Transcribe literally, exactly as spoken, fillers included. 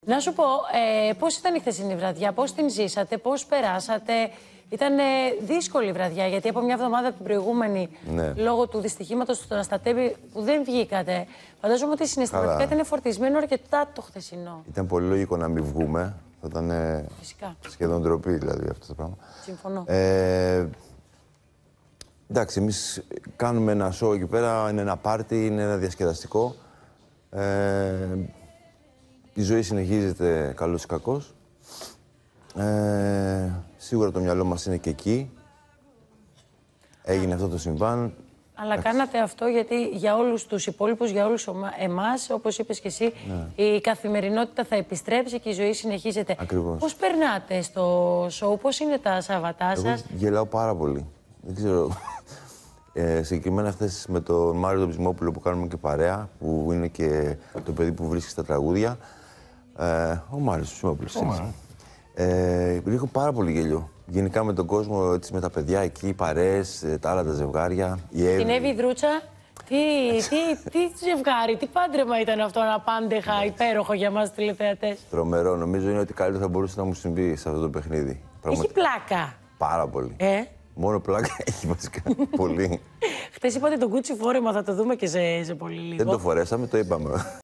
Να σου πω, ε, πώς ήταν η χθεσινή βραδιά, πώς την ζήσατε, πώς περάσατε. Ήταν ε, δύσκολη βραδιά, γιατί από μια εβδομάδα την προηγούμενη, ναι, λόγω του δυστυχήματος του Αναστατέπη που δεν βγήκατε, φαντάζομαι ότι συναισθηματικά Καλά. ήταν φορτισμένο αρκετά το χθεσινό. Ήταν πολύ λογικό να μην βγούμε. Θα ήταν Φυσικά. σχεδόν ντροπή δηλαδή αυτό το πράγμα. Συμφωνώ. Ε, εντάξει, εμείς κάνουμε ένα show εκεί πέρα, είναι ένα πάρτι, είναι ένα διασκεδαστικό. Ε, η ζωή συνεχίζεται καλώς ή κακώς. Ε, σίγουρα το μυαλό μας είναι και εκεί. Έγινε αυτό το συμβάν. Αλλά Εντάξει. κάνατε αυτό γιατί για όλους τους υπόλοιπους, για όλους εμάς, όπως είπες και εσύ, ναι, η καθημερινότητα θα επιστρέψει και η ζωή συνεχίζεται. Ακριβώς. Πώς περνάτε στο show, πώς είναι τα Σάββατά σας? Εγώ γελάω πάρα πολύ. Δεν ξέρω. Ε, συγκεκριμένα χθες με τον Μάριο τον Ψημόπουλο που κάνουμε και παρέα, που είναι και το παιδί που βρίσκει στα τραγούδια. Ε, ο Μάριος Ψημόπουλος. Ε, έχω πάρα πολύ γέλιο. Γενικά με τον κόσμο, έτσι, με τα παιδιά εκεί, οι παρέες, τα άλλα τα ζευγάρια. Η Εύη. Την Εύη Δρούτσα. Τι, τι, τι ζευγάρι, τι πάντρεμα ήταν αυτό, αναπάντεχα, υπέροχο για μας τηλεθεατές. Τρομερό. Νομίζω είναι ότι καλύτερο θα μπορούσε να μου συμβεί σε αυτό το παιχνίδι. Έχει πλάκα. Πάρα πολύ. Ε? Μόνο πλάκα έχει βασικά. Πολύ. Χθες είπατε το Gucci φόρεμα, θα το δούμε και σε, σε πολύ λίγο. Δεν το φορέσαμε, το είπαμε.